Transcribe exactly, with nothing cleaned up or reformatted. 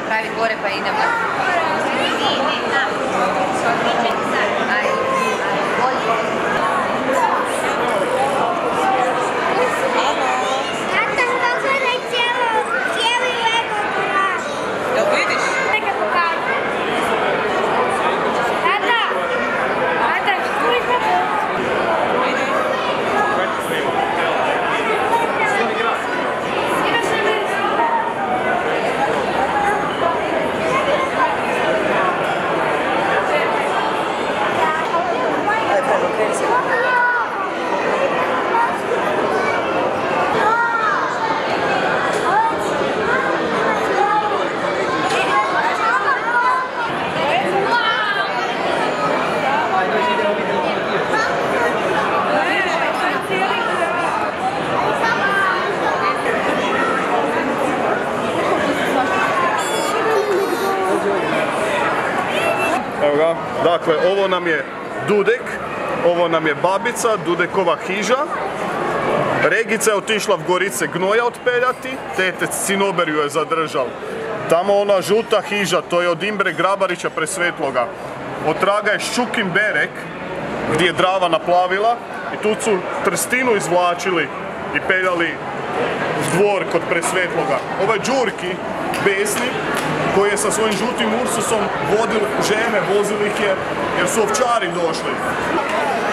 napraviti gore pa idemo. Evo ga, dakle, ovo nam je Dudek, ovo nam je babica, Dudekova hiža. Regica je otišla v Gorice gnoja otpeljati, tetec Cinober ju je zadržal. Tamo ona žuta hiža, to je od Imbre Grabarića Presvetloga. Od traga je Ščukin berek, gdje je Drava naplavila i tu su trstinu izvlačili i peljali u dvor kod Presvetloga. Ovo je Đurki, besni, koji je sa svojim žutim Ursusom vodil žene, vozili ih je jer su ovčari došli.